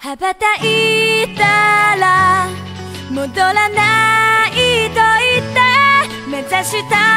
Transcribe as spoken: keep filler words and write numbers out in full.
羽ばたいたら戻らないと言って目指した